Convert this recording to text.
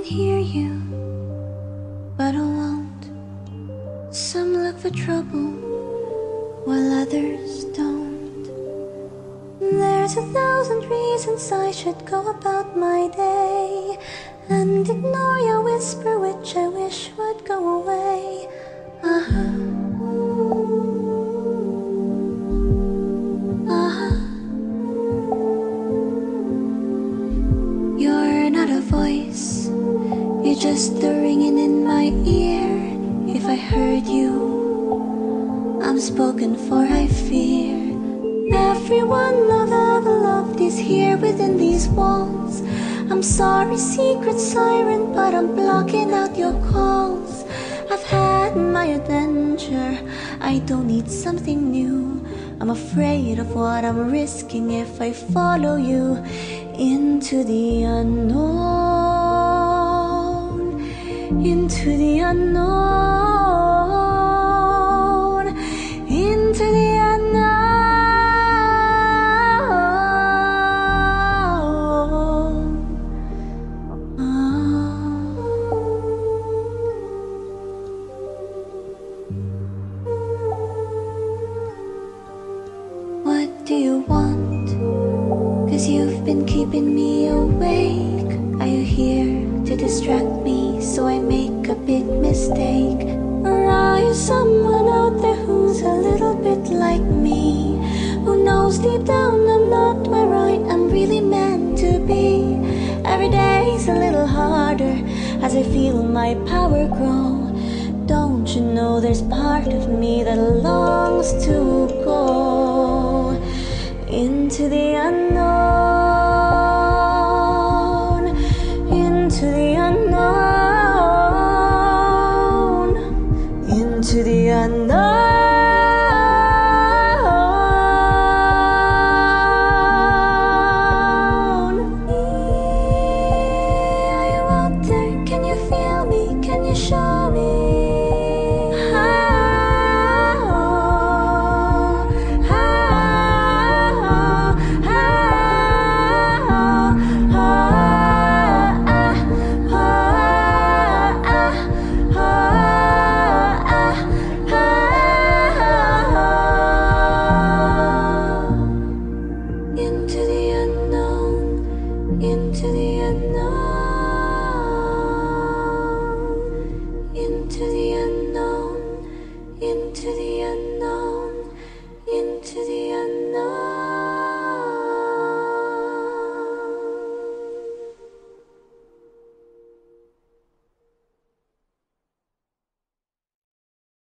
hear you, but I won't. Some look for trouble, while others don't. There's 1,000 reasons I should go about my day and ignore your whisper, which I wish would go away. You're not a voice, you're just the ringing in my ear. If I heard you, I'm spoken for, I fear. Everyone I've ever loved is here within these walls. I'm sorry, secret siren, but I'm blocking out your calls. I've had my adventure, I don't need something new. I'm afraid of what I'm risking if I follow you into the unknown, into the unknown, into the unknown. What do you want? 'Cause you've been keeping me awake. Are you here to distract me so I make a big mistake? Or are you someone out there who's a little bit like me, who knows deep down I'm not where I'm really meant to be? Every day's a little harder as I feel my power grow. Don't you know there's part of me that longs to go into the unknown, into the unknown, into the unknown.